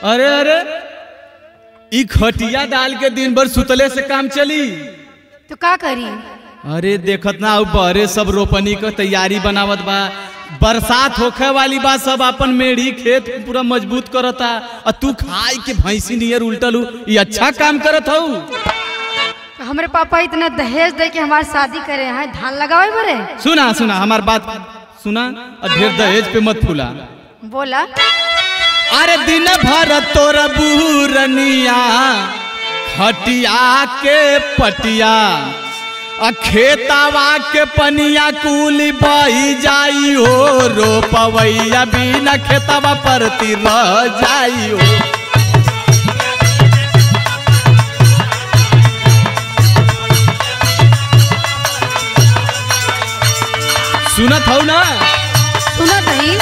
अरे अरे ई खटिया डाल के दिन भर सुतले से काम चली तो का करी? अरे देखत ना बहरे सब रोपनी का तैयारी बनावत बा, बरसात होखे वाली बा, सब अपन मेढ़ी खेत पूरा मजबूत करता और तू खाई के भैंसी नियर उल्टल ये अच्छा काम करत हो। हमारे पापा इतना दहेज दे के हमारी शादी करे हैं, धान लगावे बरे। सुना सुना हमार बात सुना और ढेर दहेज पे मत फूला। बोला अरे दिन भर तोर बूरनिया खटिया के पटिया खेतावा के पनिया कुली बही जाई हो, रोपवैया बिना खेतवा परती रह जाई हो। सुनत हो ना? सुनत ही।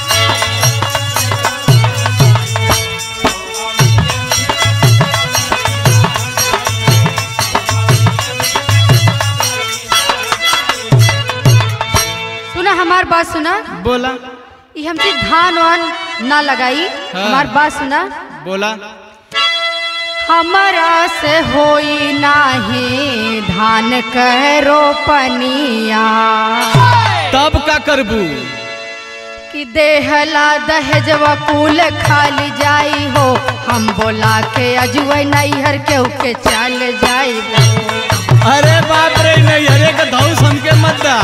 हमार बात सुना। बोला। ये हमसे धान वान ना लगाई। हाँ। हमार बात सुना। बोला। हमारा से होई नाही धान कह रोपनिया, तब का करबू? कि देहला दहेजवा कुल खाली जाई हो, हम बोला के अजुए नैहर के उके चल जाई। अरे बाप रे, नैहरे का धौस हमके मत दा।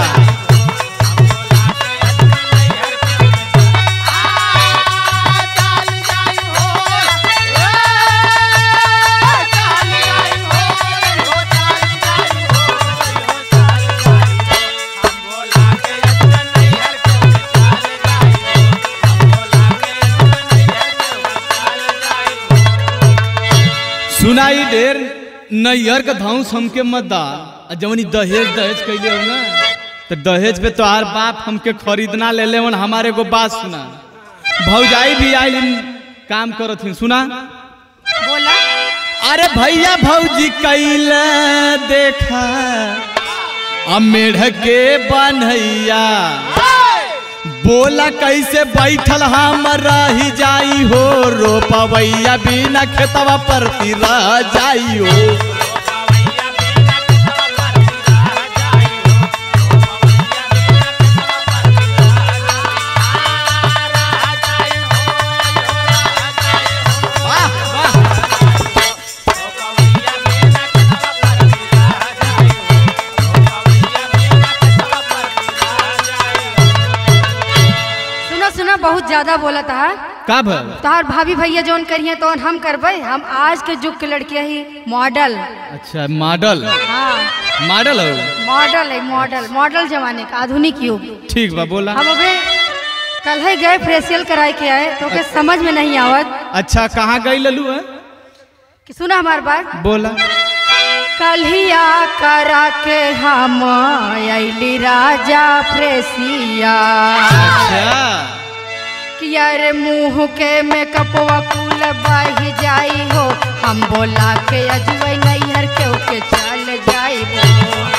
सुनाई ढेर नैहर का धौस हमके मत दा। जवनी दहेज दहेज कैले हो ना, तो दहेज पे तोहार बाप हमके खरीदना ले ले। हमारे को बात सुना, भौजाई भी आइल काम करत ही। सुना। बोला। अरे भैया भौजी कैले देखा मेढ़ के बनैया, बोला कैसे बैठल हम रही जाई हो, रोपवैया बिना खेतवा परती रह जाई हो। बहुत ज्यादा बोला था का तार भाभी भैया जोन करिए तो हम करबे। हम आज के युग के लड़कियां ही मॉडल। अच्छा मॉडल। हाँ मॉडल हो। मॉडल है, मॉडल मॉडल जमाने का आधुनिक युग। ठीक बा बोला। हम अबे कल ही गए फेशियल कराए के आए तो के समझ में नहीं आवत। अच्छा कहाँ गई ललू है? कि सुना हमार बात। बोला। कलिया करा के हम अली राजा फ्रेसिया। अच्छा कि यार मुँह के मेकअपवा कुल बही जाई हो, हम बोला के अजुए नैहर के उके चल जाई हो।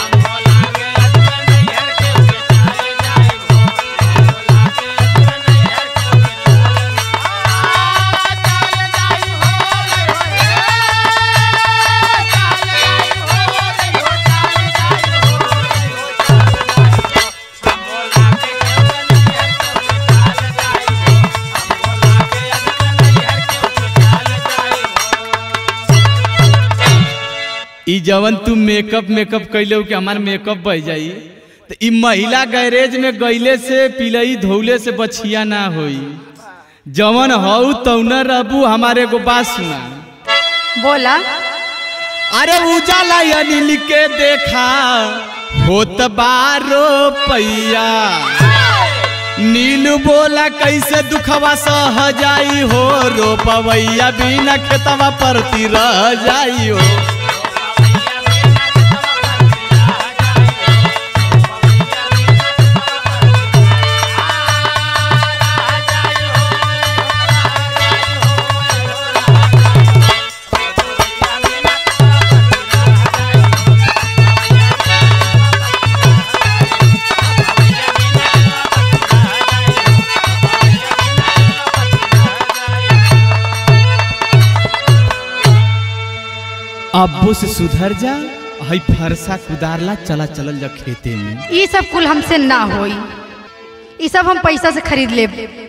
ई जवन तू मेकअप मेकअप कैले कि हमार मेकअप बह जाई, तो ई महिला गैरेज में गईले से पिलई धोले से बछिया ना होई। जवन हऊ तौन रहबू। हमारे को बात सुना। बोला। अरे उजाला अनिल के देखा होत बारो पैया, नीलू बोला कैसे दुखवा सह जाई हो, रोपवैया बिना खेतवा परती रह जाई हो। अब्बो से सुधर जा, हई फरसा कुदारला चला चलल जा खेते में। ये सब कुल हमसे ना होई, ये सब हम पैसा से खरीद लेब।